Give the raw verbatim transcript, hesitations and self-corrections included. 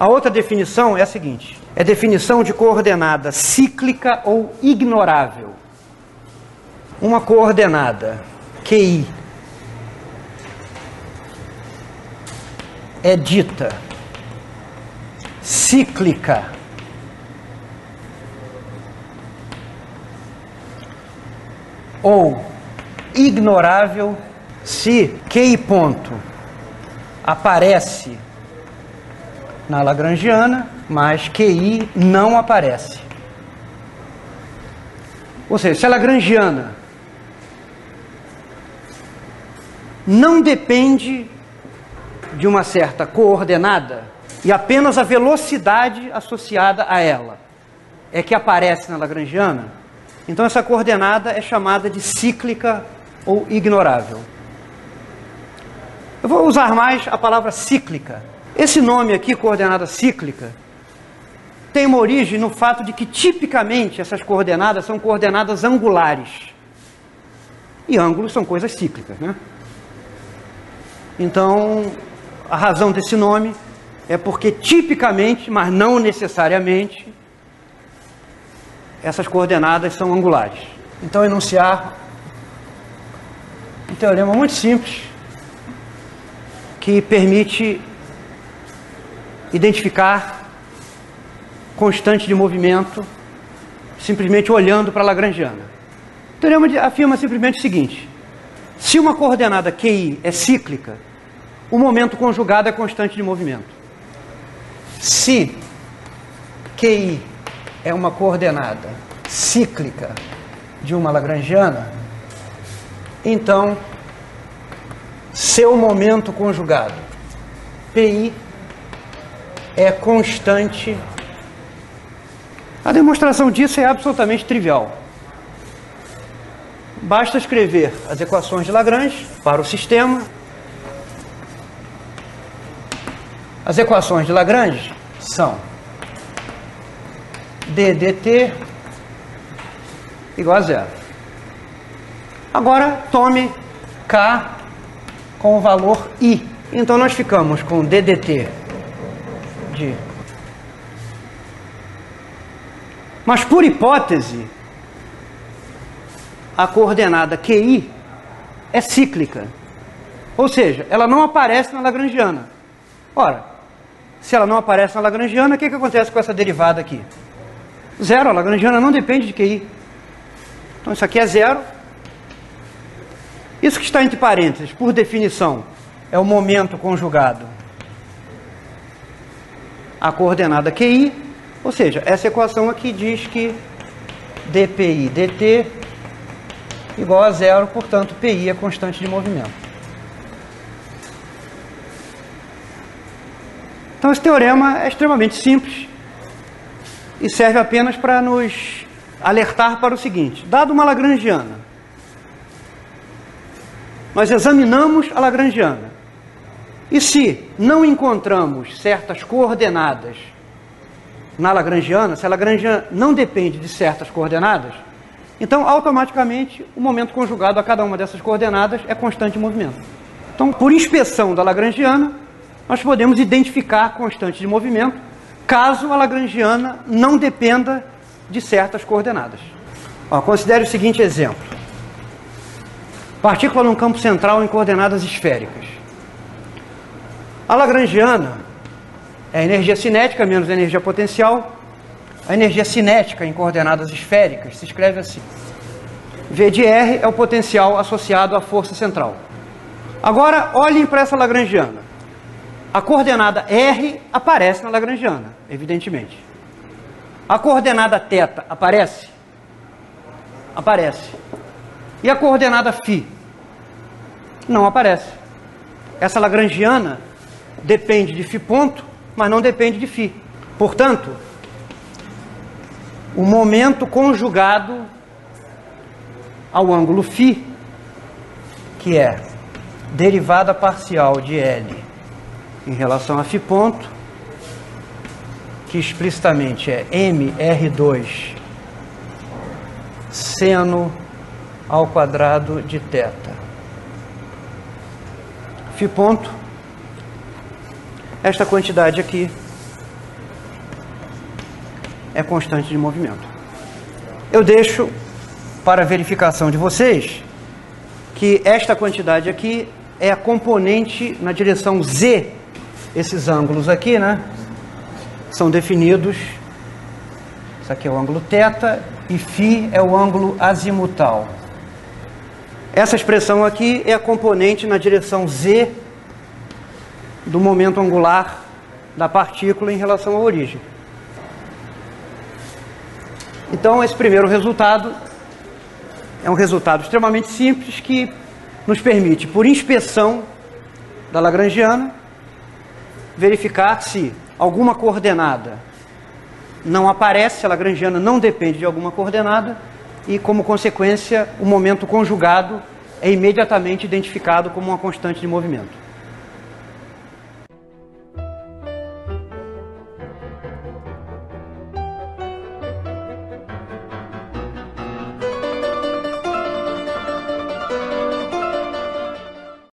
A outra definição é a seguinte: é definição de coordenada cíclica ou ignorável. Uma coordenada Q I é dita cíclica ou ignorável se Q I ponto aparece na lagrangiana, mas Q I não aparece. Ou seja, se a lagrangiana não depende de uma certa coordenada e apenas a velocidade associada a ela é que aparece na lagrangiana, então essa coordenada é chamada de cíclica ou ignorável. Eu vou usar mais a palavra cíclica. Esse nome aqui, coordenada cíclica, tem uma origem no fato de que tipicamente essas coordenadas são coordenadas angulares. E ângulos são coisas cíclicas, né? Então, a razão desse nome é porque tipicamente, mas não necessariamente, essas coordenadas são angulares. Então, enunciar um teorema muito simples que permite identificar constante de movimento simplesmente olhando para a lagrangiana. O teorema afirma simplesmente o seguinte: se uma coordenada Q I é cíclica, o momento conjugado é constante de movimento. Se Q I é uma coordenada cíclica de uma lagrangiana, então seu momento conjugado P I é constante. A demonstração disso é absolutamente trivial. Basta escrever as equações de Lagrange para o sistema. As equações de Lagrange são d dt igual a zero. Agora tome K com o valor I. Então nós ficamos com d dt de... Mas por hipótese, a coordenada Q I é cíclica. Ou seja, ela não aparece na lagrangiana. Ora, se ela não aparece na lagrangiana, o que, que acontece com essa derivada aqui? Zero. A lagrangiana não depende de Q I. Então isso aqui é zero. Isso que está entre parênteses, por definição, é o momento conjugado à coordenada Q I. Ou seja, essa equação aqui diz que dpi dt igual a zero, portanto, P I é constante de movimento. Então, esse teorema é extremamente simples e serve apenas para nos alertar para o seguinte: dado uma lagrangiana, nós examinamos a lagrangiana, e se não encontramos certas coordenadas na lagrangiana, se a lagrangiana não depende de certas coordenadas, então automaticamente o momento conjugado a cada uma dessas coordenadas é constante de movimento. Então, por inspeção da lagrangiana, nós podemos identificar constante de movimento caso a lagrangiana não dependa de certas coordenadas. Ó, considere o seguinte exemplo: partícula num campo central em coordenadas esféricas. A lagrangiana é a energia cinética menos a energia potencial. A energia cinética em coordenadas esféricas se escreve assim: V de R é o potencial associado à força central. Agora, olhem para essa lagrangiana. A coordenada R aparece na lagrangiana, evidentemente. A coordenada θ aparece? Aparece. E a coordenada φ? Não aparece. Essa lagrangiana depende de φ ponto, mas não depende de φ. Portanto, o momento conjugado ao ângulo φ, que é derivada parcial de L em relação a φ ponto, que explicitamente é M R dois seno ao quadrado de θ. Φ ponto, esta quantidade aqui, é constante de movimento. Eu deixo para verificação de vocês que esta quantidade aqui é a componente na direção Z. Esses ângulos aqui, né, são definidos. Isso aqui é o ângulo θ e φ é o ângulo azimutal. Essa expressão aqui é a componente na direção Z do momento angular da partícula em relação à origem. Então, esse primeiro resultado é um resultado extremamente simples que nos permite, por inspeção da Lagrangiana, verificar se alguma coordenada não aparece, a Lagrangiana não depende de alguma coordenada, e, como consequência, o momento conjugado é imediatamente identificado como uma constante de movimento.